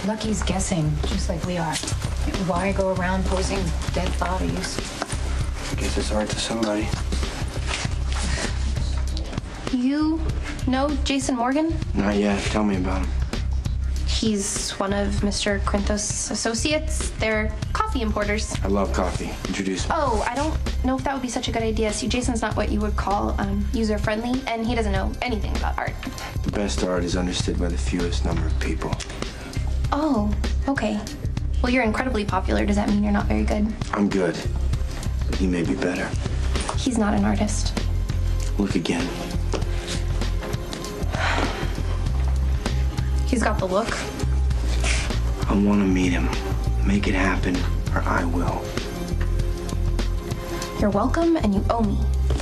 Lucky's guessing, just like we are. Why go around posing dead bodies? I guess it's art to somebody. You know Jason Morgan? Not yet. Tell me about him. He's one of Mr. Corinthos' associates. They're coffee importers. I love coffee. Introduce me. Oh, I don't know if that would be such a good idea. See, Jason's not what you would call user-friendly, and he doesn't know anything about art. The best art is understood by the fewest number of people. Oh, okay. Well, you're incredibly popular. Does that mean you're not very good? I'm good, but he may be better. He's not an artist. Look again. He's got the look. I want to meet him. Make it happen, or I will. You're welcome, and you owe me.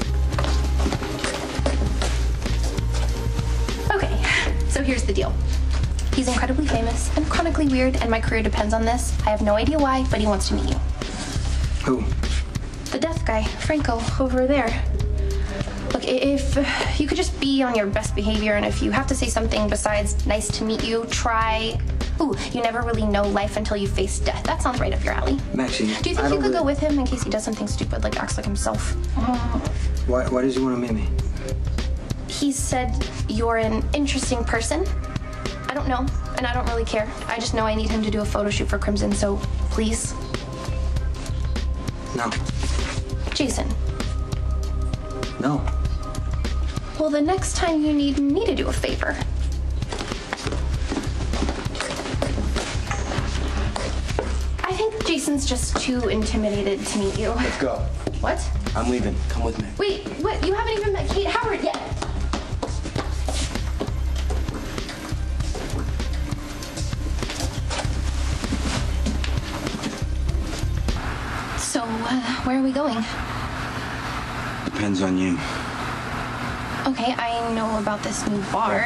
Okay, so here's the deal. He's incredibly famous and chronically weird, and my career depends on this. I have no idea why, but he wants to meet you. Who? The deaf guy, Franco, over there. Look, if you could just be on your best behavior, and if you have to say something besides nice to meet you, try... Ooh, you never really know life until you face death. That sounds right up your alley. Maxie, do you think you could go with him in case he does something stupid, like acts like himself? Why does he want to meet me? He said you're an interesting person. I don't know, and I don't really care. I just know I need him to do a photo shoot for Crimson, so please. No. Jason. No. Well, the next time you need me to do a favor. I think Jason's just too intimidated to meet you. Let's go. What? I'm leaving. Come with me. Wait, what? You haven't even met Kate Howard yet. So, where are we going? Depends on you. Okay, I know about this new bar.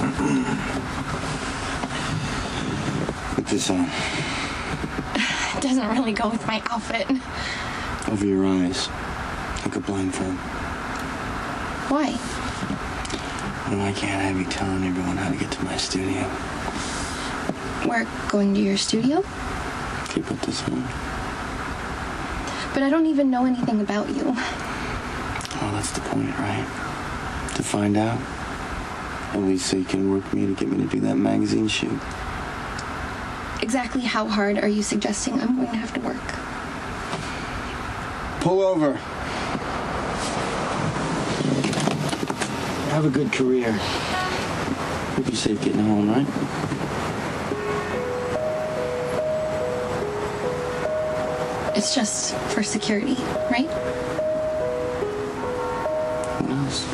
Put this on. It doesn't really go with my outfit. Over your eyes. Like a blindfold. Why? Well, I can't have you telling everyone how to get to my studio. We're going to your studio? If you put this on. But I don't even know anything about you. Well, that's the point, right? To find out. At least so you can work me to get me to do that magazine shoot. Exactly how hard are you suggesting I'm going to have to work? Pull over. Have a good career. Hope you're safe getting home, right? It's just for security, right? Who knows?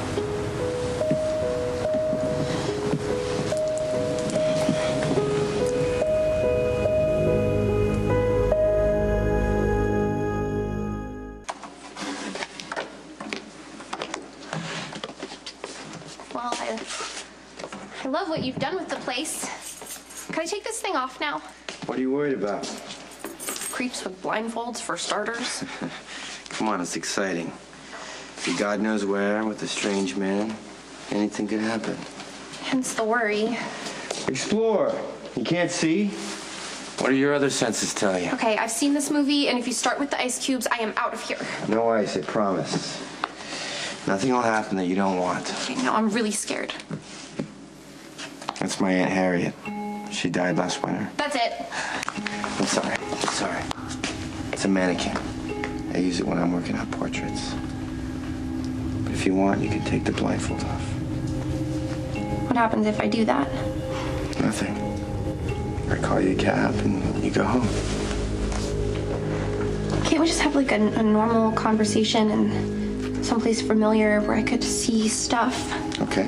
Well, I love what you've done with the place. Can I take this thing off now? What are you worried about? Creeps with blindfolds, for starters. Come on, it's exciting. See, God knows where, with a strange man, anything could happen. Hence the worry. Explore. You can't see? What do your other senses tell you? Okay, I've seen this movie, and if you start with the ice cubes, I am out of here. No ice, I promise. Nothing will happen that you don't want. Okay, now I'm really scared. That's my Aunt Harriet. She died last winter. That's it. I'm sorry. Sorry. It's a mannequin. I use it when I'm working on portraits. But if you want, you can take the blindfold off. What happens if I do that? Nothing. I call you a cab and you go home. Can't we just have like a normal conversation and someplace familiar where I could see stuff? Okay.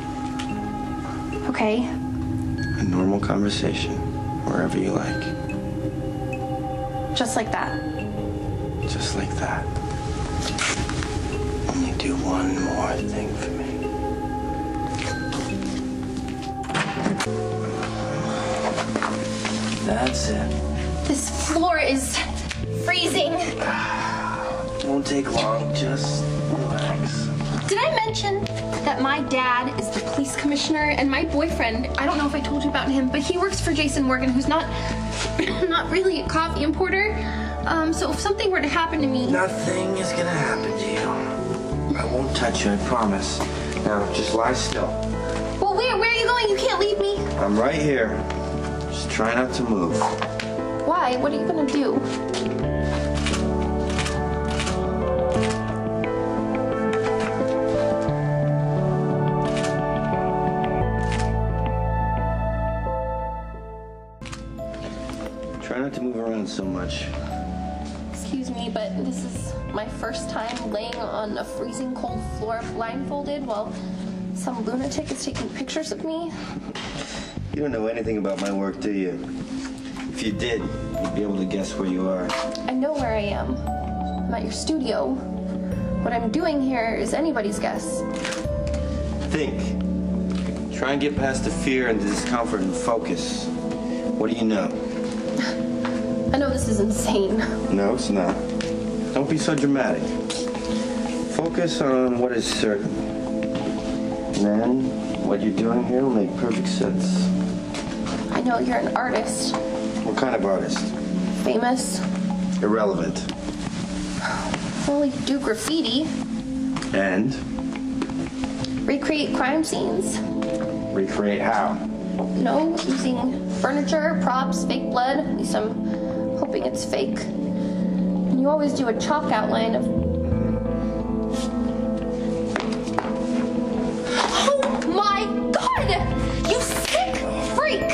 Okay. A normal conversation, wherever you like. Just like that. Just like that. Only do one more thing for me. That's it. This floor is freezing. Won't take long, just relax. Did I mention that my dad is the police commissioner, and my boyfriend, I don't know if I told you about him, but he works for Jason Morgan, who's not really a coffee importer. So if something were to happen to me... Nothing is gonna happen to you. I won't touch you, I promise. Now, just lie still. Well, where are you going? You can't leave me. I'm right here. Just try not to move. Why? What are you gonna do? Try not to move around so much. Excuse me, but this is my first time laying on a freezing cold floor blindfolded while some lunatic is taking pictures of me. You don't know anything about my work, do you? If you did, you'd be able to guess where you are. I know where I am. I'm at your studio. What I'm doing here is anybody's guess. Think. Try and get past the fear and the discomfort and focus. What do you know? I know this is insane. No, it's not. Don't be so dramatic. Focus on what is certain. And then, what you're doing here will make perfect sense. I know you're an artist. What kind of artist? Famous. Irrelevant. Well, you do graffiti. And? Recreate crime scenes. Recreate how? No, using furniture, props, fake blood. At least I'm hoping it's fake. And you always do a chalk outline of... Oh my God! You sick freak!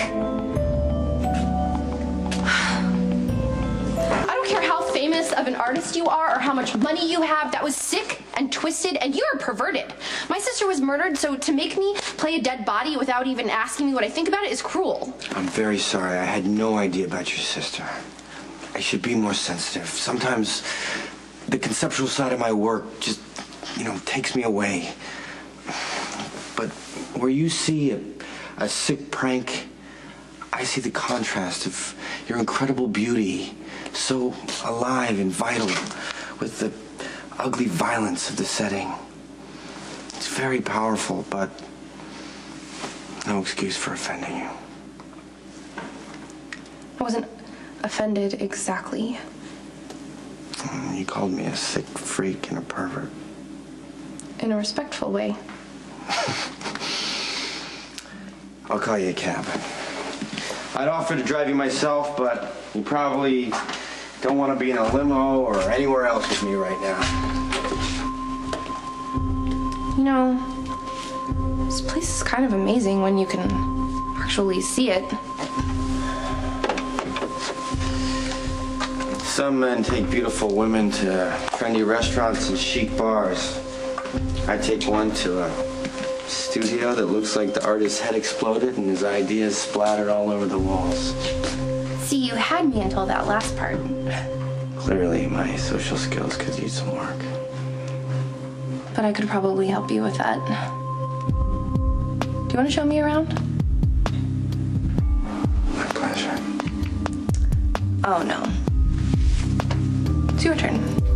I don't care how famous of an artist you are or how much money you have. That was sick and twisted, and you're perverted. My sister was murdered, so to make me play a dead body without even asking me what I think about it is cruel. I'm very sorry. I had no idea about your sister. I should be more sensitive. Sometimes the conceptual side of my work just, takes me away. But where you see a sick prank, I see the contrast of your incredible beauty, so alive and vital, with the ugly violence of the setting. It's very powerful, but no excuse for offending you. I wasn't offended exactly. You called me a sick freak and a pervert. In a respectful way. I'll call you a cab. I'd offer to drive you myself, but you probably don't want to be in a limo or anywhere else with me right now. This place is kind of amazing when you can actually see it. Some men take beautiful women to trendy restaurants and chic bars. I take one to a studio that looks like the artist's head exploded and his ideas splattered all over the walls. See, you had me until that last part. Clearly, my social skills could use some work. But I could probably help you with that. Do you want to show me around? My pleasure. Oh, no. It's your turn.